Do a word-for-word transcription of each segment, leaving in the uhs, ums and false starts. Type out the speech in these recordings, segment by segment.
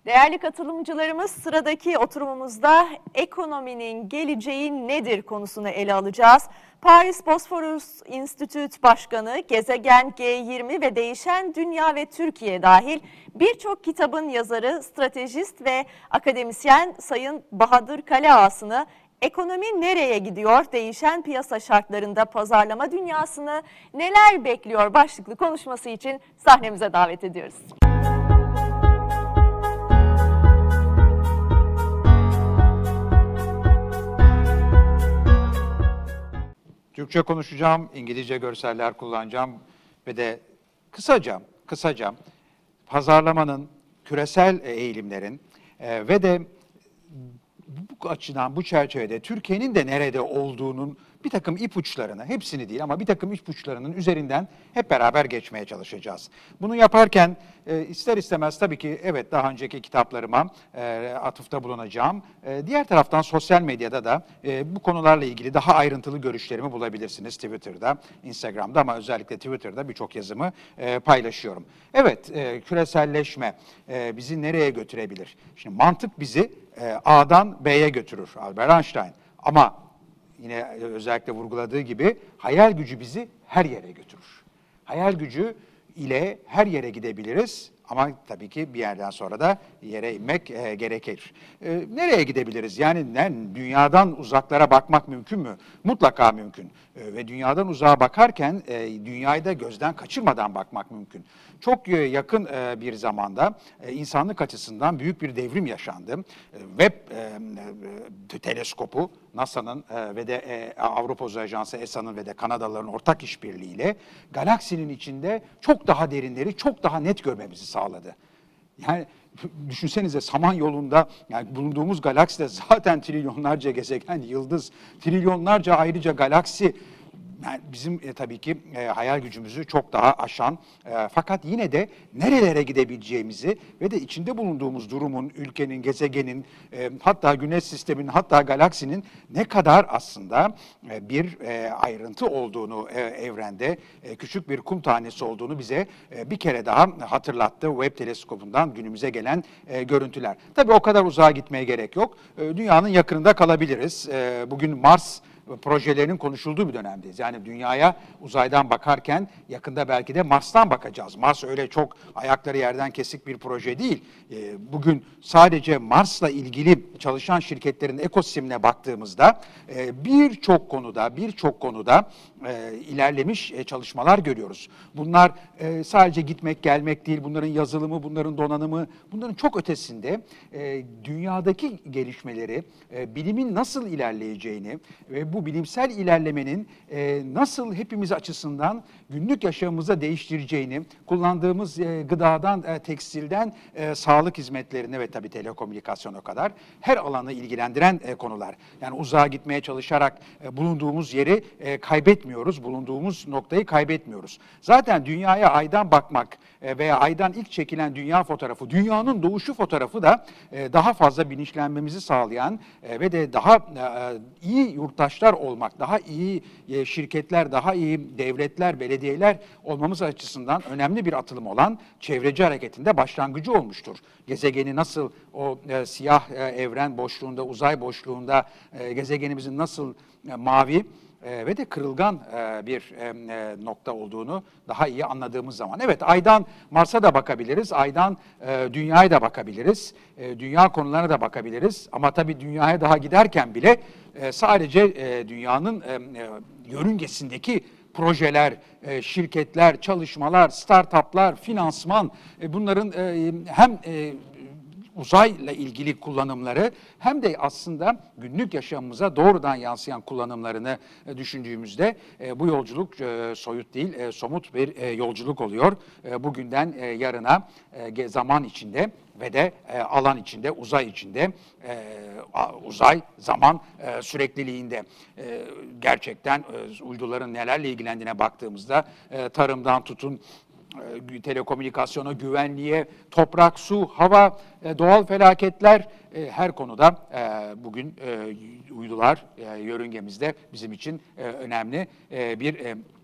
Değerli katılımcılarımız, sıradaki oturumumuzda ekonominin geleceği nedir konusunu ele alacağız. Paris Bosphorus Institute Başkanı, Gezegen G yirmi ve Değişen Dünya ve Türkiye dahil birçok kitabın yazarı, stratejist ve akademisyen Sayın Bahadır Kaleağası'nı ekonomi nereye gidiyor, değişen piyasa şartlarında pazarlama dünyasını neler bekliyor başlıklı konuşması için sahnemize davet ediyoruz. Türkçe konuşacağım, İngilizce görseller kullanacağım ve de kısaca, kısaca pazarlamanın, küresel eğilimlerin e, ve de bu açıdan, bu çerçevede Türkiye'nin de nerede olduğunun bir takım ipuçlarını, hepsini değil ama bir takım ipuçlarının üzerinden hep beraber geçmeye çalışacağız. Bunu yaparken e, ister istemez tabii ki evet daha önceki kitaplarıma e, atıfta bulunacağım. E, diğer taraftan sosyal medyada da e, bu konularla ilgili daha ayrıntılı görüşlerimi bulabilirsiniz. Twitter'da, Instagram'da ama özellikle Twitter'da birçok yazımı e, paylaşıyorum. Evet, e, küreselleşme e, bizi nereye götürebilir? Şimdi mantık bizi e, A'dan B'ye götürür, Albert Einstein. Ama yine özellikle vurguladığı gibi hayal gücü bizi her yere götürür. Hayal gücü ile her yere gidebiliriz ama tabii ki bir yerden sonra da yere inmek e, gerekir. E, nereye gidebiliriz? Yani ne, dünyadan uzaklara bakmak mümkün mü? Mutlaka mümkün. E, ve dünyadan uzağa bakarken e, dünyayı da gözden kaçırmadan bakmak mümkün. Çok e, yakın e, bir zamanda e, insanlık açısından büyük bir devrim yaşandı. E, Webb e, e, teleskopu NASA'nın e, ve de e, Avrupa Uzay Ajansı E S A'nın ve de Kanadalıların ortak işbirliğiyle galaksinin içinde çok daha derinleri, çok daha net görmemizi sağladı. Yani düşünsenize Samanyolu'nda yani bulunduğumuz galakside zaten trilyonlarca gezegen, yıldız, trilyonlarca ayrıca galaksi. Yani bizim e, tabii ki e, hayal gücümüzü çok daha aşan e, fakat yine de nerelere gidebileceğimizi ve de içinde bulunduğumuz durumun, ülkenin, gezegenin, e, hatta güneş sisteminin, hatta galaksinin ne kadar aslında e, bir e, ayrıntı olduğunu e, evrende, e, küçük bir kum tanesi olduğunu bize e, bir kere daha hatırlattı Webb teleskopundan günümüze gelen e, görüntüler. Tabii o kadar uzağa gitmeye gerek yok. E, dünyanın yakınında kalabiliriz. E, bugün Mars projelerinin konuşulduğu bir dönemdeyiz. Yani dünyaya uzaydan bakarken yakında belki de Mars'tan bakacağız. Mars öyle çok ayakları yerden kesik bir proje değil. Bugün sadece Mars'la ilgili çalışan şirketlerin ekosistemine baktığımızda birçok konuda, birçok konuda ilerlemiş çalışmalar görüyoruz. Bunlar sadece gitmek gelmek değil, bunların yazılımı, bunların donanımı, bunların çok ötesinde dünyadaki gelişmeleri, bilimin nasıl ilerleyeceğini ve bu bu bilimsel ilerlemenin e, nasıl hepimiz açısından günlük yaşamımıza değiştireceğini, kullandığımız e, gıdadan, e, tekstilden, e, sağlık hizmetlerine ve tabii telekomünikasyona kadar her alanı ilgilendiren e, konular. Yani uzağa gitmeye çalışarak e, bulunduğumuz yeri e, kaybetmiyoruz, bulunduğumuz noktayı kaybetmiyoruz. Zaten dünyaya aydan bakmak e, veya aydan ilk çekilen dünya fotoğrafı, dünyanın doğuşu fotoğrafı da e, daha fazla bilinçlenmemizi sağlayan e, ve de daha e, iyi yurttaşlar olmak, daha iyi şirketler, daha iyi devletler, belediyeler olmamız açısından önemli bir atılım olan çevreci hareketinde başlangıcı olmuştur. Gezegeni nasıl o e, siyah e, evren boşluğunda, uzay boşluğunda e, gezegenimizin nasıl e, mavi e, ve de kırılgan e, bir e, nokta olduğunu daha iyi anladığımız zaman. Evet, Ay'dan Mars'a da bakabiliriz, Ay'dan e, Dünya'ya da bakabiliriz, e, dünya konularına da bakabiliriz. Ama tabii Dünya'ya daha giderken bile e, sadece e, Dünya'nın e, e, yörüngesindeki projeler, e, şirketler, çalışmalar, startuplar, finansman e, bunların e, hem e, uzayla ilgili kullanımları hem de aslında günlük yaşamımıza doğrudan yansıyan kullanımlarını düşündüğümüzde bu yolculuk soyut değil, somut bir yolculuk oluyor. Bugünden yarına zaman içinde ve de alan içinde, uzay içinde, uzay zaman sürekliliğinde gerçekten uyduların nelerle ilgilendiğine baktığımızda tarımdan tutun, telekomünikasyona, güvenliğe, toprak, su, hava, doğal felaketler her konuda bugün uydular yörüngemizde bizim için önemli bir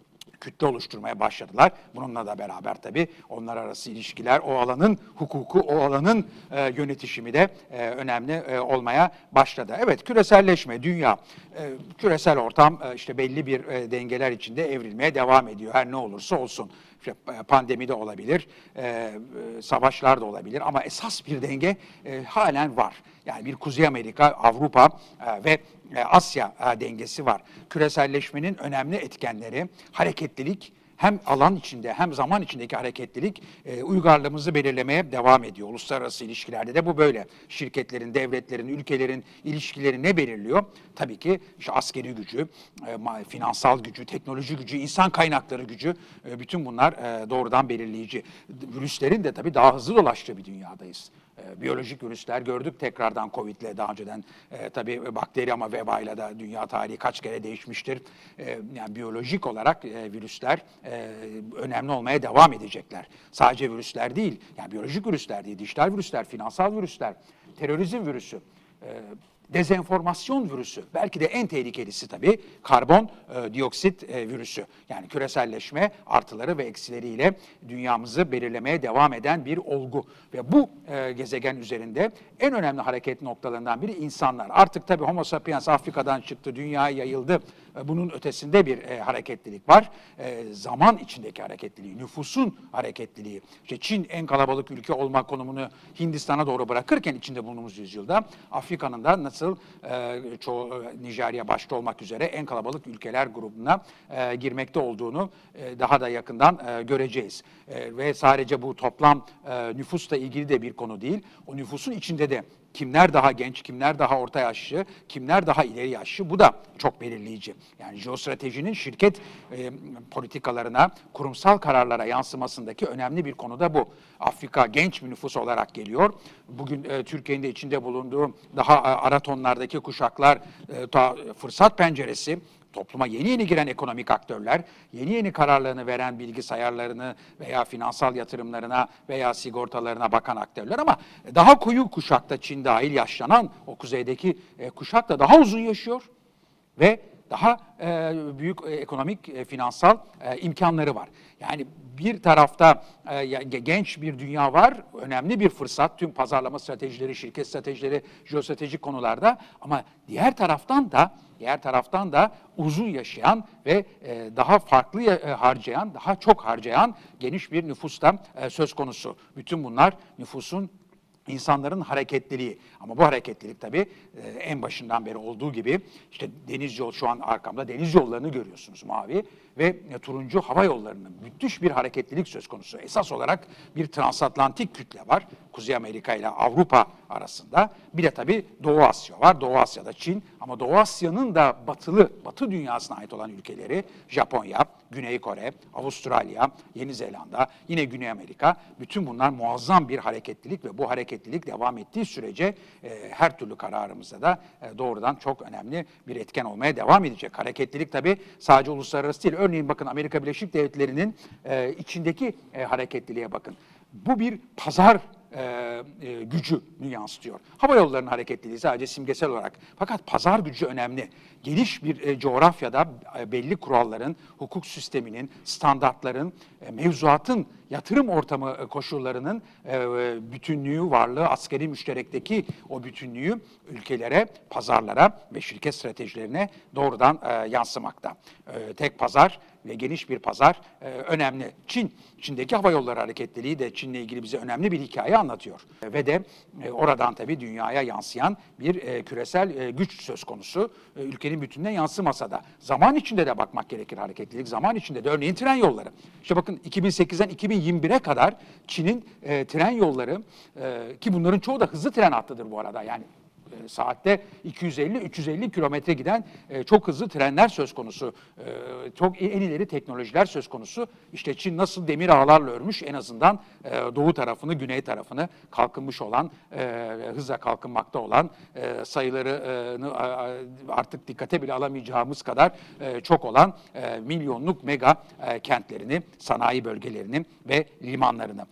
kütle oluşturmaya başladılar. Bununla da beraber tabii onlar arası ilişkiler, o alanın hukuku, o alanın e, yönetişimi de e, önemli e, olmaya başladı. Evet, küreselleşme, dünya, e, küresel ortam e, işte belli bir e, dengeler içinde evrilmeye devam ediyor. Her ne olursa olsun. İşte pandemi de olabilir, e, savaşlar da olabilir ama esas bir denge e, halen var. Yani bir Kuzey Amerika, Avrupa e, ve e, Asya e, dengesi var. Küreselleşmenin önemli etkenleri hareketlilik, hem alan içinde hem zaman içindeki hareketlilik e, uygarlığımızı belirlemeye devam ediyor. Uluslararası ilişkilerde de bu böyle. Şirketlerin, devletlerin, ülkelerin ilişkileri ne belirliyor? Tabii ki işte askeri gücü, e, finansal gücü, teknoloji gücü, insan kaynakları gücü, e, bütün bunlar e, doğrudan belirleyici. Virüslerin de tabii daha hızlı dolaştığı bir dünyadayız. E, biyolojik virüsler gördük tekrardan Covid'le, daha önceden e, tabii bakteri ama vebayla da dünya tarihi kaç kere değişmiştir. E, yani biyolojik olarak e, virüsler e, önemli olmaya devam edecekler. Sadece virüsler değil, yani biyolojik virüsler değil, dijital virüsler, finansal virüsler, terörizm virüsü, e, dezenformasyon virüsü, belki de en tehlikelisi tabii karbon e, dioksit e, virüsü. Yani küreselleşme artıları ve eksileriyle dünyamızı belirlemeye devam eden bir olgu. Ve bu e, gezegen üzerinde en önemli hareket noktalarından biri insanlar. Artık tabii Homo sapiens Afrika'dan çıktı, dünyaya yayıldı. E, bunun ötesinde bir e, hareketlilik var. E, zaman içindeki hareketliliği, nüfusun hareketliliği. İşte Çin en kalabalık ülke olma konumunu Hindistan'a doğru bırakırken içinde bulunduğumuz yüzyılda Afrika'nın da nasıl e, çoğu Nijerya başta olmak üzere en kalabalık ülkeler grubuna e, girmekte olduğunu e, daha da yakından e, göreceğiz. E, ve sadece bu toplam e, nüfusla ilgili de bir konu değil. O nüfusun içinde de kimler daha genç, kimler daha orta yaşlı, kimler daha ileri yaşlı, bu da çok belirleyici. Yani jeostratejinin şirket e, politikalarına, kurumsal kararlara yansımasındaki önemli bir konu da bu. Afrika genç bir nüfus olarak geliyor. Bugün e, Türkiye'nin de içinde bulunduğu daha e, ara tonlardaki kuşaklar e, ta, fırsat penceresi, topluma yeni yeni giren ekonomik aktörler, yeni yeni kararlarını veren bilgisayarlarını veya finansal yatırımlarına veya sigortalarına bakan aktörler, ama daha koyu kuşakta Çin dahil yaşlanan o kuzeydeki e, kuşak da daha uzun yaşıyor ve daha e, büyük e, ekonomik, e, finansal e, imkanları var. Yani bir tarafta e, genç bir dünya var, önemli bir fırsat, tüm pazarlama stratejileri, şirket stratejileri, jeostratejik konularda, ama diğer taraftan da Diğer taraftan da uzun yaşayan ve e, daha farklı e, harcayan, daha çok harcayan geniş bir nüfus da e, söz konusu. Bütün bunlar nüfusun, insanların hareketliliği. Ama bu hareketlilik tabii e, en başından beri olduğu gibi işte deniz yol, şu an arkamda deniz yollarını görüyorsunuz mavi ve e, turuncu hava yollarının müthiş bir hareketlilik söz konusu. Esas olarak bir transatlantik kütle var Kuzey Amerika ile Avrupa arasında. Bir de tabii Doğu Asya var. Doğu Asya'da Çin, ama Doğu Asya'nın da batılı, batı dünyasına ait olan ülkeleri Japonya, Güney Kore, Avustralya, Yeni Zelanda, yine Güney Amerika, bütün bunlar muazzam bir hareketlilik ve bu hareketlilik devam ettiği sürece e, her türlü kararımızda da e, doğrudan çok önemli bir etken olmaya devam edecek. Hareketlilik tabii sadece uluslararası değil. Örneğin bakın Amerika Birleşik Devletleri'nin e, içindeki e, hareketliliğe bakın. Bu bir pazar E, e, gücünü yansıtıyor. Hava yollarının hareketliliği sadece simgesel olarak. Fakat pazar gücü önemli. Geniş bir e, coğrafyada e, belli kuralların, hukuk sisteminin, standartların, e, mevzuatın, yatırım ortamı e, koşullarının e, bütünlüğü, varlığı, askeri müşterekteki o bütünlüğü ülkelere, pazarlara ve şirket stratejilerine doğrudan e, yansımakta. E, tek pazar ve geniş bir pazar e, önemli. Çin, Çin'deki hava yolları hareketliliği de Çin'le ilgili bize önemli bir hikaye anlatıyor. E, ve de e, oradan tabii dünyaya yansıyan bir e, küresel e, güç söz konusu. E, ülkenin bütününe yansımasa da zaman içinde de bakmak gerekir hareketlilik. Zaman içinde de örneğin tren yolları. İşte bakın iki bin sekizden iki bin yirmi bire kadar Çin'in e, tren yolları e, ki bunların çoğu da hızlı tren hattıdır bu arada. Yani saatte iki yüz elli üç yüz elli kilometre giden e, çok hızlı trenler söz konusu. E, çok en ileri teknolojiler söz konusu. İşte Çin nasıl demir ağlarla örmüş, en azından e, doğu tarafını, güney tarafını kalkınmış olan, e, hızla kalkınmakta olan, e, sayılarını e, artık dikkate bile alamayacağımız kadar e, çok olan e, milyonluk mega e, kentlerini, sanayi bölgelerini ve limanlarını.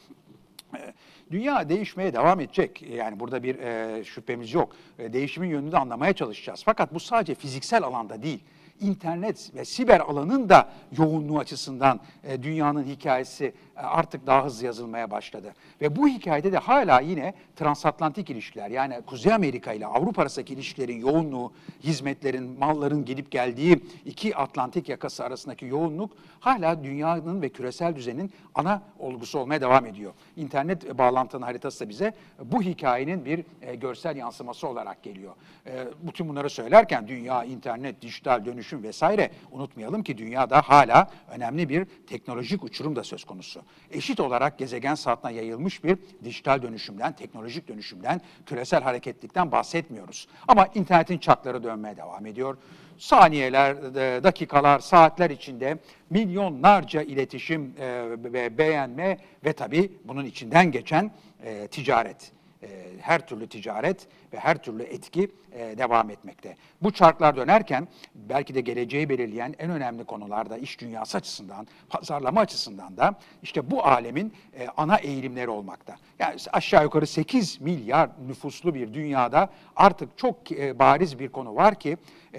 E, Dünya değişmeye devam edecek. Yani burada bir e, şüphemiz yok. E, değişimin yönünü de anlamaya çalışacağız. Fakat bu sadece fiziksel alanda değil, internet ve siber alanın da yoğunluğu açısından e, dünyanın hikayesi e, artık daha hızlı yazılmaya başladı. Ve bu hikayede de hala yine transatlantik ilişkiler, yani Kuzey Amerika ile Avrupa arasındaki ilişkilerin yoğunluğu, hizmetlerin, malların gelip geldiği iki Atlantik yakası arasındaki yoğunluk hala dünyanın ve küresel düzenin ana olgusu olmaya devam ediyor. İnternet bağlantının haritası da bize bu hikayenin bir e, görsel yansıması olarak geliyor. E, bütün bunları söylerken dünya, internet, dijital dönüşüm vesaire, unutmayalım ki dünyada hala önemli bir teknolojik uçurum da söz konusu. Eşit olarak gezegen saatine yayılmış bir dijital dönüşümden, teknolojik dönüşümden, küresel hareketlilikten bahsetmiyoruz. Ama internetin çarkları dönmeye devam ediyor. Saniyeler, dakikalar, saatler içinde milyonlarca iletişim ve beğenme ve tabii bunun içinden geçen e, ticaret. Her türlü ticaret ve her türlü etki devam etmekte. Bu çarklar dönerken belki de geleceği belirleyen en önemli konularda iş dünyası açısından, pazarlama açısından da işte bu alemin ana eğilimleri olmakta. Yani aşağı yukarı sekiz milyar nüfuslu bir dünyada artık çok bariz bir konu var ki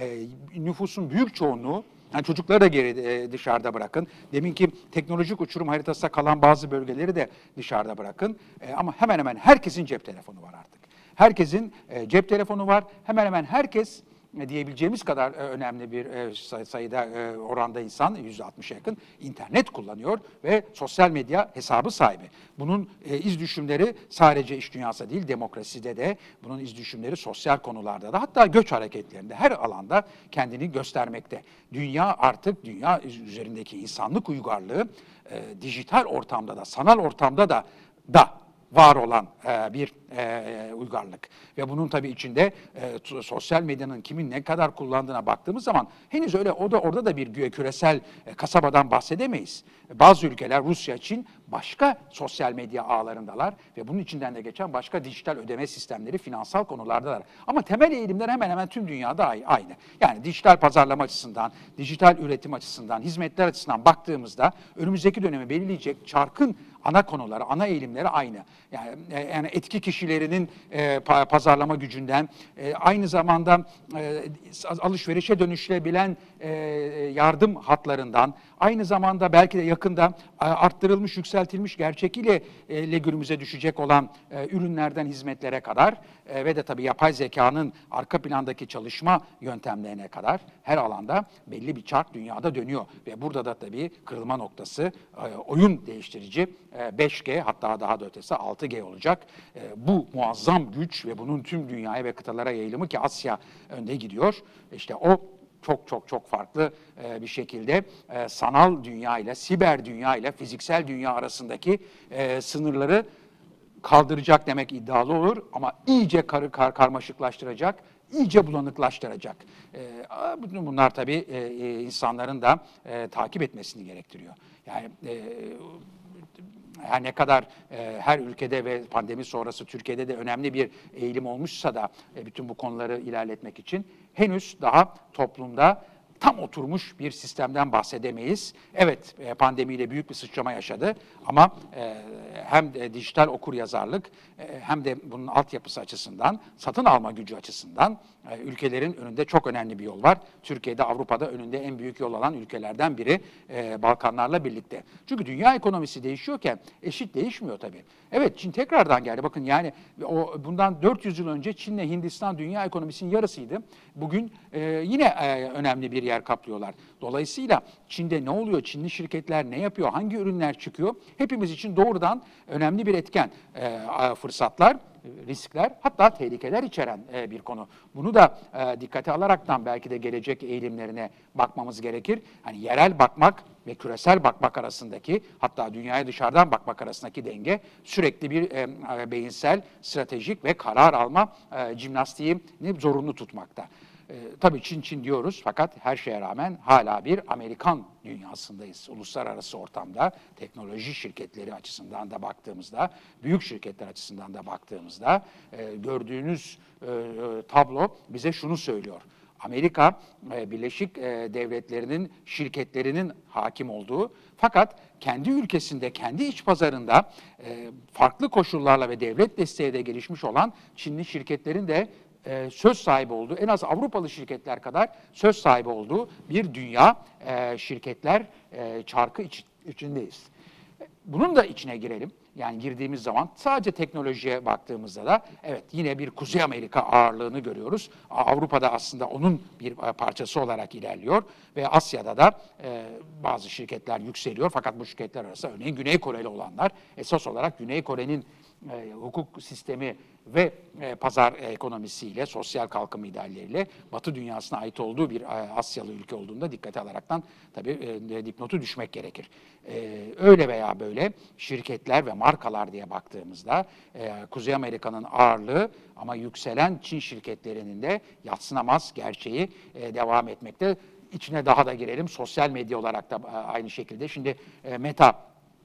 nüfusun büyük çoğunluğu, yani çocukları da geri e, dışarıda bırakın. Deminki teknolojik uçurum haritasında kalan bazı bölgeleri de dışarıda bırakın. E, ama hemen hemen herkesin cep telefonu var artık. Herkesin e, cep telefonu var. Hemen hemen herkes e, diyebileceğimiz kadar e, önemli bir e, say- sayıda e, oranda insan, yüzde altmışa yakın internet kullanıyor ve sosyal medya hesabı sahibi. Bunun e, iz düşümleri sadece iş dünyası değil, demokraside de, bunun iz düşümleri sosyal konularda da, hatta göç hareketlerinde, her alanda kendini göstermekte. Dünya artık, dünya üzerindeki insanlık uygarlığı e, dijital ortamda da, sanal ortamda da da var olan e, bir e, uygarlık. Ve bunun tabii içinde e, sosyal medyanın kimin ne kadar kullandığına baktığımız zaman henüz öyle o da orada da bir küresel e, kasabadan bahsedemeyiz. Bazı ülkeler, Rusya, Çin başka sosyal medya ağlarındalar ve bunun içinden de geçen başka dijital ödeme sistemleri, finansal konulardalar. Ama temel eğilimler hemen hemen tüm dünyada aynı. Yani dijital pazarlama açısından, dijital üretim açısından, hizmetler açısından baktığımızda önümüzdeki dönemi belirleyecek çarkın ana konuları, ana eğilimleri aynı. Yani, yani etki kişilerinin e, pazarlama gücünden, e, aynı zamanda e, alışverişe dönüşebilen e, yardım hatlarından, aynı zamanda belki de yakında arttırılmış, yükseltilmiş, gerçekiyle e, günümüze düşecek olan e, ürünlerden hizmetlere kadar e, ve de tabii yapay zekanın arka plandaki çalışma yöntemlerine kadar her alanda belli bir çark dünyada dönüyor. Ve burada da tabii kırılma noktası e, oyun değiştirici e, beş G, hatta daha da ötesi altı G olacak. E, bu muazzam güç ve bunun tüm dünyaya ve kıtalara yayılımı, ki Asya önde gidiyor. İşte o çok çok çok farklı e, bir şekilde e, sanal dünya ile, siber dünya ile fiziksel dünya arasındaki e, sınırları kaldıracak demek iddialı olur, ama iyice kar, kar, karmaşıklaştıracak, iyice bulanıklaştıracak. E, bütün bunlar tabii e, insanların da e, takip etmesini gerektiriyor. Yani e, her ne kadar e, her ülkede ve pandemi sonrası Türkiye'de de önemli bir eğilim olmuşsa da e, bütün bu konuları ilerletmek için henüz daha toplumda tam oturmuş bir sistemden bahsedemeyiz. Evet, e, pandemiyle büyük bir sıçrama yaşadı ama e, hem de dijital okuryazarlık e, hem de bunun altyapısı açısından, satın alma gücü açısından e, ülkelerin önünde çok önemli bir yol var. Türkiye'de, Avrupa'da önünde en büyük yol alan ülkelerden biri e, Balkanlarla birlikte. Çünkü dünya ekonomisi değişiyorken eşit değişmiyor tabii. Evet, Çin tekrardan geldi. Bakın yani o bundan dört yüz yıl önce Çin'le Hindistan dünya ekonomisinin yarısıydı. Bugün e, yine e, önemli bir yer kaplıyorlar. Dolayısıyla Çin'de ne oluyor, Çinli şirketler ne yapıyor, hangi ürünler çıkıyor? Hepimiz için doğrudan önemli bir etken. E, fırsatlar, riskler, hatta tehlikeler içeren e, bir konu. Bunu da e, dikkate alaraktan belki de gelecek eğilimlerine bakmamız gerekir. Hani yerel bakmak ve küresel bakmak arasındaki, hatta dünyaya dışarıdan bakmak arasındaki denge sürekli bir e, beyinsel, stratejik ve karar alma e, jimnastiğini zorunlu tutmakta. E, tabii Çin Çin diyoruz, fakat her şeye rağmen hala bir Amerikan dünyasındayız. Uluslararası ortamda teknoloji şirketleri açısından da baktığımızda, büyük şirketler açısından da baktığımızda e, gördüğünüz e, tablo bize şunu söylüyor. Amerika e, Birleşik e, Devletleri'nin şirketlerinin hakim olduğu, fakat kendi ülkesinde, kendi iç pazarında e, farklı koşullarla ve devlet desteğiyle gelişmiş olan Çinli şirketlerin de e, söz sahibi olduğu, en az Avrupalı şirketler kadar söz sahibi olduğu bir dünya e, şirketler e, çarkı iç, içindeyiz. Bunun da içine girelim. Yani girdiğimiz zaman sadece teknolojiye baktığımızda da evet yine bir Kuzey Amerika ağırlığını görüyoruz. Avrupa'da aslında onun bir parçası olarak ilerliyor ve Asya'da da e, bazı şirketler yükseliyor. Fakat bu şirketler arasında örneğin Güney Koreli olanlar esas olarak Güney Kore'nin e, hukuk sistemi ve e, pazar ekonomisiyle, sosyal kalkınma idealleriyle Batı dünyasına ait olduğu bir e, Asyalı ülke olduğunda dikkate alaraktan tabii e, dipnotu düşmek gerekir. E, öyle veya böyle şirketler ve markalar diye baktığımızda e, Kuzey Amerika'nın ağırlığı ama yükselen Çin şirketlerinin de yadsınamaz gerçeği e, devam etmekte. İçine daha da girelim. Sosyal medya olarak da e, aynı şekilde. Şimdi e, Meta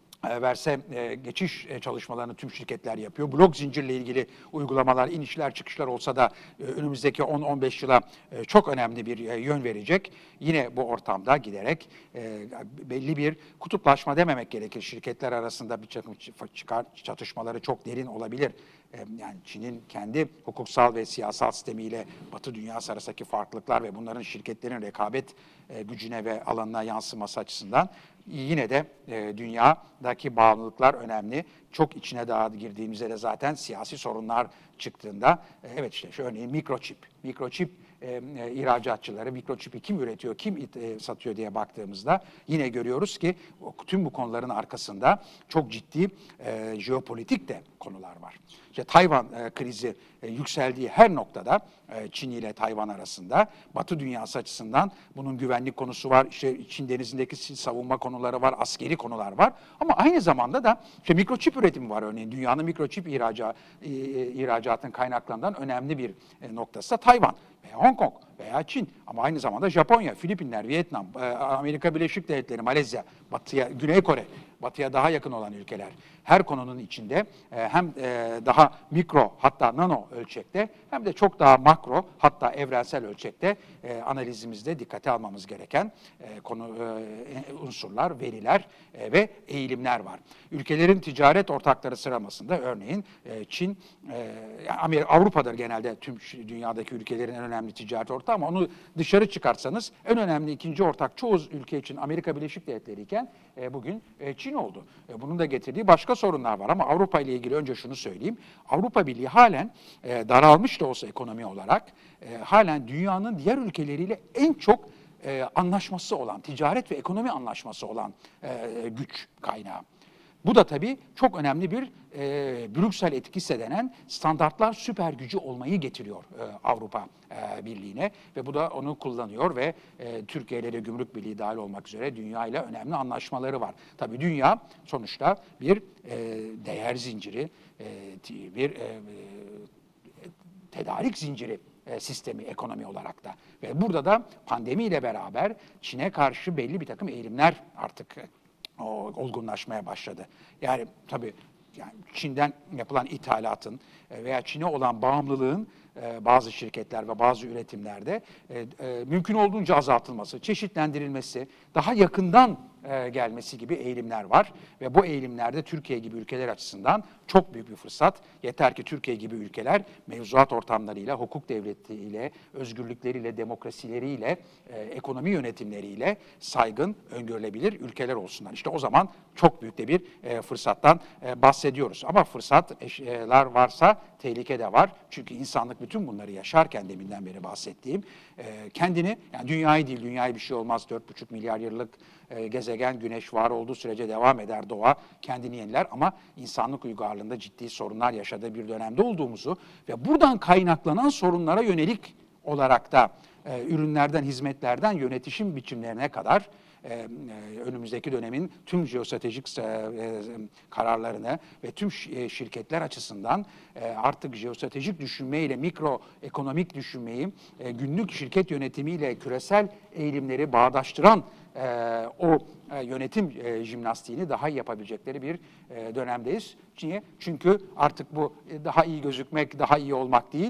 verse e, geçiş e, çalışmalarını tüm şirketler yapıyor. Blok zincirle ilgili uygulamalar, inişler çıkışlar olsa da e, önümüzdeki on on beş yıla e, çok önemli bir e, yön verecek. Yine bu ortamda giderek e, belli bir kutuplaşma dememek gerekir. Şirketler arasında bir çakım çıkar çatışmaları çok derin olabilir. E, yani Çin'in kendi hukuksal ve siyasal sistemiyle Batı dünyası arasındaki farklılıklar ve bunların şirketlerin rekabet e, gücüne ve alanına yansıması açısından yine de e, dünyadaki bağımlılıklar önemli. Çok içine daha girdiğimizde de zaten siyasi sorunlar çıktığında e, evet işte şu örneğin mikroçip, mikroçip e, e, ihracatçıları, mikroçipi kim üretiyor, kim it, e, satıyor diye baktığımızda yine görüyoruz ki tüm bu konuların arkasında çok ciddi e, jeopolitik de konular var. İşte Tayvan e, krizi e, yükseldiği her noktada e, Çin ile Tayvan arasında Batı dünyası açısından bunun güvenlik konusu var, işte Çin denizindeki savunma konuları var, askeri konular var. Ama aynı zamanda da işte mikroçip üretimi var örneğin. Dünyanın mikroçip ihraca, e, ihracatının kaynaklarından önemli bir e, noktası da Tayvan veya Hong Kong veya Çin. Ama aynı zamanda Japonya, Filipinler, Vietnam, e, Amerika Birleşik Devletleri, Malezya, Batı'ya, Güney Kore, Batı'ya daha yakın olan ülkeler. Her konunun içinde e, hem e, daha mikro hatta nano ölçekte hem de çok daha makro hatta evrensel ölçekte e, analizimizde dikkate almamız gereken e, konu e, unsurlar, veriler e, ve eğilimler var. Ülkelerin ticaret ortakları sıralamasında örneğin e, Çin, e, Amerika, Avrupa'dır genelde tüm dünyadaki ülkelerin en önemli ticaret ortağı ama onu dışarı çıkarsanız en önemli ikinci ortak çoğu ülke için Amerika Birleşik Devletleri iken e, bugün e, Çin oldu. E, bunun da getirdiği başka sorunlar var ama Avrupa ile ilgili önce şunu söyleyeyim. Avrupa Birliği halen e, daralmış da olsa ekonomi olarak e, halen dünyanın diğer ülkeleriyle en çok e, anlaşması olan, ticaret ve ekonomi anlaşması olan e, güç kaynağı. Bu da tabii çok önemli bir e, Brüksel etkisi denen standartlar süper gücü olmayı getiriyor e, Avrupa e, Birliği'ne ve bu da onu kullanıyor ve e, Türkiye ile de Gümrük Birliği dahil olmak üzere dünya ile önemli anlaşmaları var. Tabii dünya sonuçta bir e, değer zinciri, e, bir e, tedarik zinciri e, sistemi ekonomi olarak da ve burada da pandemiyle beraber Çin'e karşı belli bir takım eğilimler artık o olgunlaşmaya başladı. Yani tabii yani Çin'den yapılan ithalatın veya Çin'e olan bağımlılığın bazı şirketler ve bazı üretimlerde mümkün olduğunca azaltılması, çeşitlendirilmesi, daha yakından gelmesi gibi eğilimler var. Ve bu eğilimlerde Türkiye gibi ülkeler açısından çok büyük bir fırsat. Yeter ki Türkiye gibi ülkeler mevzuat ortamlarıyla, hukuk devletiyle, özgürlükleriyle, demokrasileriyle, ekonomi yönetimleriyle saygın, öngörülebilir ülkeler olsunlar. İşte o zaman çok büyük de bir fırsattan bahsediyoruz. Ama fırsatlar varsa tehlike de var. Çünkü insanlık bütün bunları yaşarken deminden beri bahsettiğim kendini, yani dünyayı değil, dünyaya bir şey olmaz, dört buçuk milyar yıllık gezegen, güneş var olduğu sürece devam eder, doğa kendini yeniler ama insanlık uygarlığında ciddi sorunlar yaşadığı bir dönemde olduğumuzu ve buradan kaynaklanan sorunlara yönelik olarak da e, ürünlerden, hizmetlerden yönetişim biçimlerine kadar e, e, önümüzdeki dönemin tüm jeostratejik e, e, kararlarını ve tüm e, şirketler açısından e, artık jeostratejik düşünmeyle mikro ekonomik düşünmeyi e, günlük şirket yönetimiyle küresel eğilimleri bağdaştıran Ee, o e, yönetim e, jimnastiğini daha iyi yapabilecekleri bir e, dönemdeyiz. Niye? Çünkü artık bu e, daha iyi gözükmek, daha iyi olmak değil,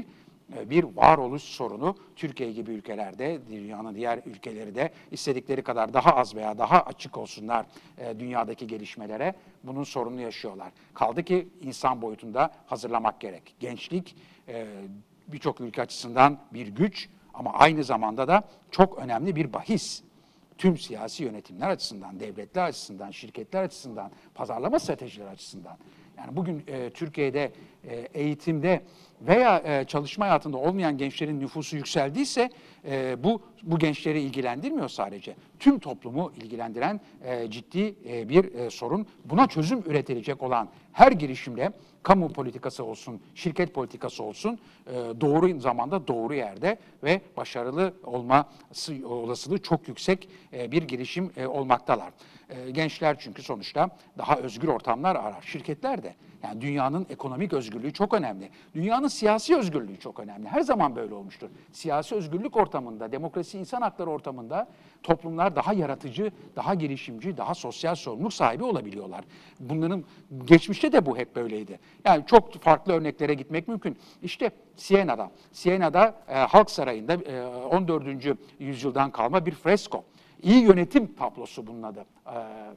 bir varoluş sorunu. Türkiye gibi ülkelerde, dünyanın diğer ülkeleri de istedikleri kadar daha az veya daha açık olsunlar e, dünyadaki gelişmelere, bunun sorununu yaşıyorlar. Kaldı ki insan boyutunda hazırlamak gerek. Gençlik e, birçok ülke açısından bir güç ama aynı zamanda da çok önemli bir bahis. Tüm siyasi yönetimler açısından, devletler açısından, şirketler açısından, pazarlama stratejileri açısından. Yani bugün e, Türkiye'de e, eğitimde veya e, çalışma hayatında olmayan gençlerin nüfusu yükseldiyse e, bu bu gençleri ilgilendirmiyor sadece. Tüm toplumu ilgilendiren e, ciddi e, bir e, sorun. Buna çözüm üretilecek olan her girişimle kamu politikası olsun, şirket politikası olsun e, doğru zamanda doğru yerde ve başarılı olması olasılığı çok yüksek e, bir girişim e, olmaktalar. E, gençler çünkü sonuçta daha özgür ortamlar arar. Şirketler de. Yani dünyanın ekonomik özgürlüğü çok önemli. Dünyanın siyasi özgürlüğü çok önemli. Her zaman böyle olmuştur. Siyasi özgürlük ortamında, demokrasi, insan hakları ortamında toplumlar daha yaratıcı, daha girişimci, daha sosyal sorumluluk sahibi olabiliyorlar. Bunların geçmişte de bu hep böyleydi. Yani çok farklı örneklere gitmek mümkün. İşte Siena'da, Siena'da e, Halk Sarayı'nda e, on dördüncü yüzyıldan kalma bir fresko. İyi yönetim tablosu bunun adı. E,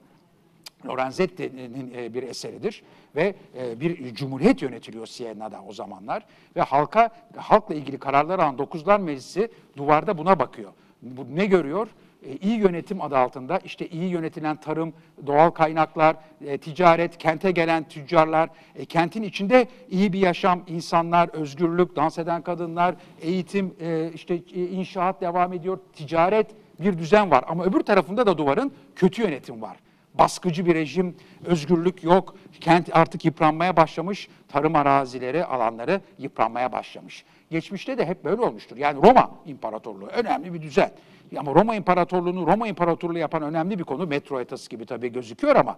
Lorenzetti'nin bir eseridir ve bir cumhuriyet yönetiliyor Siena'da o zamanlar ve halka halkla ilgili kararlar alan Dokuzlar Meclisi duvarda buna bakıyor. Bu ne görüyor? İyi yönetim adı altında işte iyi yönetilen tarım, doğal kaynaklar, ticaret, kente gelen tüccarlar, kentin içinde iyi bir yaşam, insanlar, özgürlük, dans eden kadınlar, eğitim, işte inşaat devam ediyor, ticaret, bir düzen var ama öbür tarafında da duvarın kötü yönetim var. Baskıcı bir rejim, özgürlük yok, kent artık yıpranmaya başlamış, tarım arazileri, alanları yıpranmaya başlamış. Geçmişte de hep böyle olmuştur. Yani Roma İmparatorluğu önemli bir düzen. Ama Roma İmparatorluğu'nu Roma İmparatorluğu yapan önemli bir konu, metro haritası gibi tabii gözüküyor ama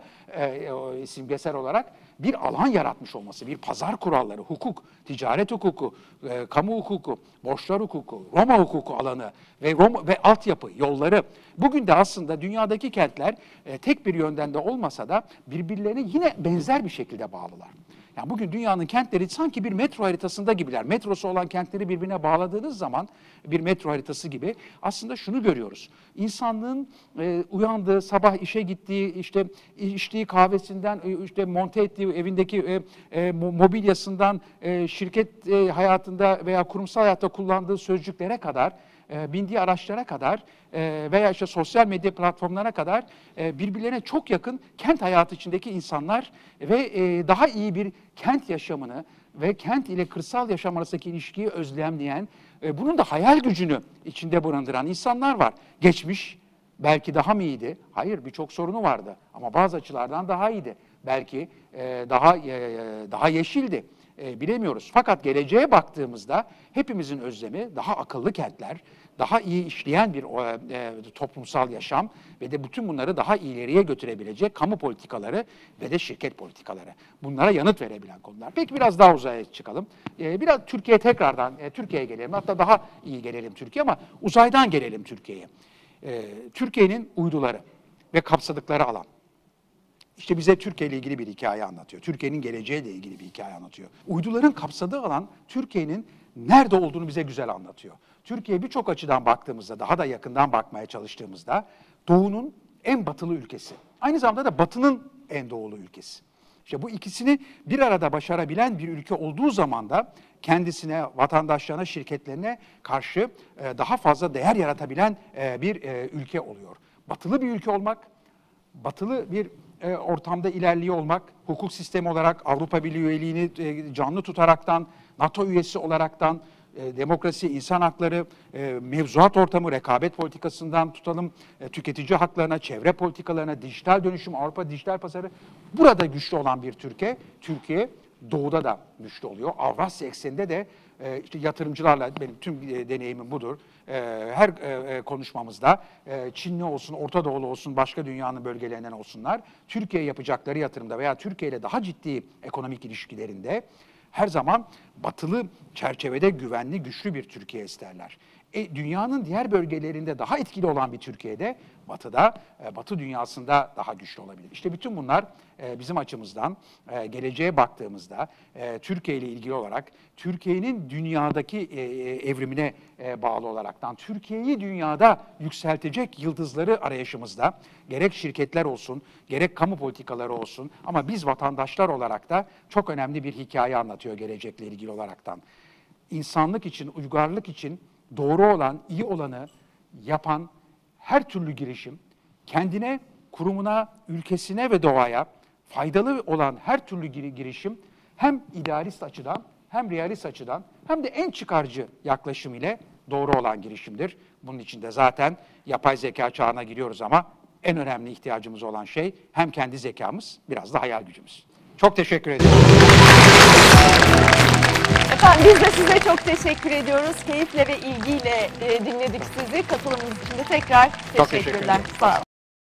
e, simgesel olarak bir alan yaratmış olması, bir pazar kuralları, hukuk, ticaret hukuku, e, kamu hukuku, borçlar hukuku, Roma hukuku alanı ve Roma ve altyapı, yolları. Bugün de aslında dünyadaki kentler e, tek bir yönden de olmasa da birbirlerine yine benzer bir şekilde bağlılar. Yani bugün dünyanın kentleri sanki bir metro haritasında gibiler. Metrosu olan kentleri birbirine bağladığınız zaman bir metro haritası gibi aslında şunu görüyoruz. İnsanlığın e, uyandığı, sabah işe gittiği, işte içtiği kahvesinden, işte monte ettiği evindeki e, e, mobilyasından, e, şirket e, hayatında veya kurumsal hayatta kullandığı sözcüklere kadar, e, bindiği araçlara kadar e, veya işte sosyal medya platformlarına kadar e, birbirlerine çok yakın kent hayatı içindeki insanlar ve e, daha iyi bir kent yaşamını ve kent ile kırsal yaşam arasındaki ilişkiyi özlemleyen, e, bunun da hayal gücünü içinde barındıran insanlar var. Geçmiş belki daha mı iyiydi? Hayır, birçok sorunu vardı ama bazı açılardan daha iyiydi. Belki e, daha e, daha yeşildi. E, bilemiyoruz. Fakat geleceğe baktığımızda hepimizin özlemi daha akıllı kentler, daha iyi işleyen bir e, toplumsal yaşam ve de bütün bunları daha ileriye götürebilecek kamu politikaları ve de şirket politikaları. Bunlara yanıt verebilen konular. Peki biraz daha uzaya çıkalım. E, biraz Türkiye'ye tekrardan, e, Türkiye'ye gelelim. Hatta daha iyi gelelim Türkiye ama uzaydan gelelim Türkiye'ye. E, Türkiye'nin uyduları ve kapsadıkları alan. İşte bize Türkiye ile ilgili bir hikaye anlatıyor. Türkiye'nin geleceğiyle ilgili bir hikaye anlatıyor. Uyduların kapsadığı alan Türkiye'nin nerede olduğunu bize güzel anlatıyor. Türkiye birçok açıdan baktığımızda, daha da yakından bakmaya çalıştığımızda Doğu'nun en batılı ülkesi. Aynı zamanda da Batı'nın en doğulu ülkesi. İşte bu ikisini bir arada başarabilen bir ülke olduğu zaman da kendisine, vatandaşlarına, şirketlerine karşı daha fazla değer yaratabilen bir ülke oluyor. Batılı bir ülke olmak, batılı bir ortamda ilerliyor olmak, hukuk sistemi olarak Avrupa Birliği üyeliğini canlı tutaraktan, NATO üyesi olaraktan, demokrasi, insan hakları, mevzuat ortamı, rekabet politikasından tutalım, tüketici haklarına, çevre politikalarına, dijital dönüşüm, Avrupa dijital pazarı. Burada güçlü olan bir Türkiye, Türkiye doğuda da güçlü oluyor. Avrasya ekseninde de işte yatırımcılarla, benim tüm deneyimim budur. Her konuşmamızda Çinli olsun, Orta Doğulu olsun, başka dünyanın bölgelerinden olsunlar, Türkiye'ye yapacakları yatırımda veya Türkiye ile daha ciddi ekonomik ilişkilerinde her zaman batılı çerçevede güvenli, güçlü bir Türkiye isterler. E, dünyanın diğer bölgelerinde daha etkili olan bir Türkiye'de Batı'da, e, Batı dünyasında daha güçlü olabilir. İşte bütün bunlar e, bizim açımızdan e, geleceğe baktığımızda e, Türkiye ile ilgili olarak Türkiye'nin dünyadaki e, evrimine e, bağlı olaraktan Türkiye'yi dünyada yükseltecek yıldızları arayışımızda gerek şirketler olsun, gerek kamu politikaları olsun ama biz vatandaşlar olarak da çok önemli bir hikaye anlatıyor gelecekle ilgili olaraktan. İnsanlık için, uygarlık için doğru olan, iyi olanı yapan her türlü girişim, kendine, kurumuna, ülkesine ve doğaya faydalı olan her türlü girişim hem idealist açıdan hem realist açıdan hem de en çıkarcı yaklaşım ile doğru olan girişimdir. Bunun için de zaten yapay zeka çağına giriyoruz ama en önemli ihtiyacımız olan şey hem kendi zekamız, biraz da hayal gücümüz. Çok teşekkür ederim. Efendim biz de size çok teşekkür ediyoruz. Keyifle ve ilgiyle e, dinledik sizi. Katılımınız için de tekrar Çok teşekkürler. teşekkür ederim. Sağ olun.